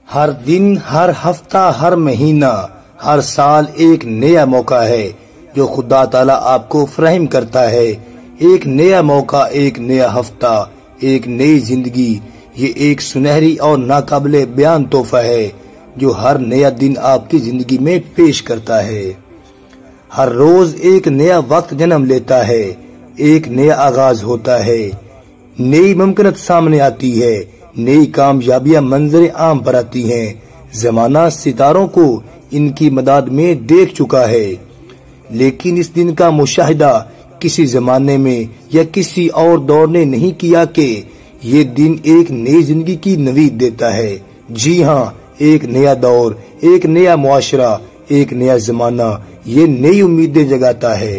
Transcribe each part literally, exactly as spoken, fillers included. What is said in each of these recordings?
ہر دن، ہر ہفتہ، ہر مہینہ، ہر سال ایک نیا موقع ہے جو خدا تعالیٰ آپ کو فراہم کرتا ہے۔ ایک نیا موقع، ایک نیا ہفتہ، ایک نئی زندگی، یہ ایک سنہری اور ناقابل بیان تحفہ ہے جو ہر نیا دن آپ کی زندگی میں پیش کرتا ہے۔ ہر روز ایک نیا وقت جنم لیتا ہے، ایک نیا آغاز ہوتا ہے، نئی ممکنت سامنے آتی ہے، نئی کامیابیاں منظر عام پر آتی ہیں۔ زمانہ ستاروں کو ان کی مداد میں دیکھ چکا ہے، لیکن اس دن کا مشاہدہ کسی زمانے میں یا کسی اور دور نے نہیں کیا کہ یہ دن ایک نئی زندگی کی نوید دیتا ہے۔ جی ہاں، ایک نیا دور، ایک نیا معاشرہ، ایک نیا زمانہ، یہ نئی امیدیں جگاتا ہے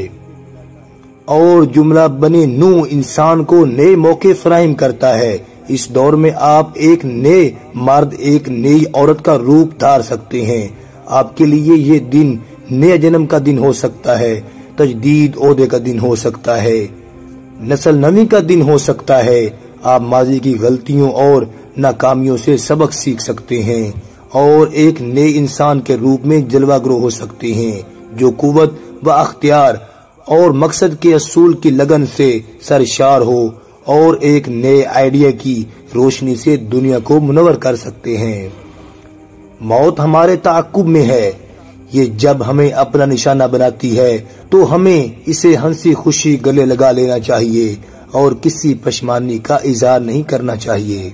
اور جملہ بنے نو انسان کو نئے موقع فراہم کرتا ہے۔ اس دور میں آپ ایک نئے مرد، ایک نئی عورت کا روپ دھار سکتے ہیں۔ آپ کے لیے یہ دن نئے جنم کا دن ہو سکتا ہے، تجدید عہدے کا دن ہو سکتا ہے، نسل نوی کا دن ہو سکتا ہے۔ آپ ماضی کی غلطیوں اور ناکامیوں سے سبق سیکھ سکتے ہیں اور ایک نئے انسان کے روپ میں جلوہ گرو ہو سکتے ہیں جو قوت و اختیار اور مقصد کے اصول کی لگن سے سرشار ہو اور ایک نئے آئیڈیا کی روشنی سے دنیا کو منور کر سکتے ہیں۔ موت ہمارے تعاقب میں ہے، یہ جب ہمیں اپنا نشانہ بناتی ہے تو ہمیں اسے ہنسی خوشی گلے لگا لینا چاہیے اور کسی پشیمانی کا اظہار نہیں کرنا چاہیے۔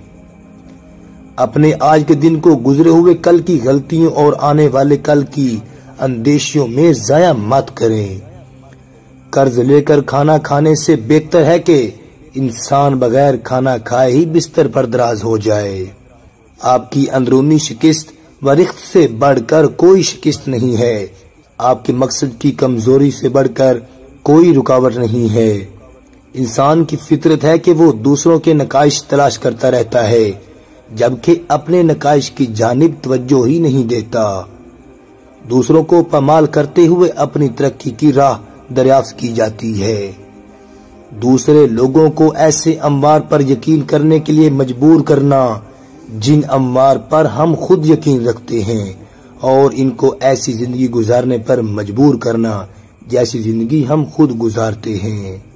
اپنے آج کے دن کو گزرے ہوئے کل کی غلطیوں اور آنے والے کل کی اندیشیوں میں ضائع مت کریں۔ قرض لے کر کھانا کھانے سے بہتر ہے کہ انسان بغیر کھانا کھائے ہی بستر پر دراز ہو جائے۔ آپ کی اندرونی شکست و رخت سے بڑھ کر کوئی شکست نہیں ہے، آپ کے مقصد کی کمزوری سے بڑھ کر کوئی رکاوٹ نہیں ہے۔ انسان کی فطرت ہے کہ وہ دوسروں کے نقائص تلاش کرتا رہتا ہے جبکہ اپنے نقائص کی جانب توجہ ہی نہیں دیتا۔ دوسروں کو پامال کرتے ہوئے اپنی ترقی کی راہ دریافت کی جاتی ہے۔ دوسرے لوگوں کو ایسے اموار پر یقین کرنے کے لیے مجبور کرنا جن اموار پر ہم خود یقین رکھتے ہیں، اور ان کو ایسی زندگی گزارنے پر مجبور کرنا جیسی زندگی ہم خود گزارتے ہیں۔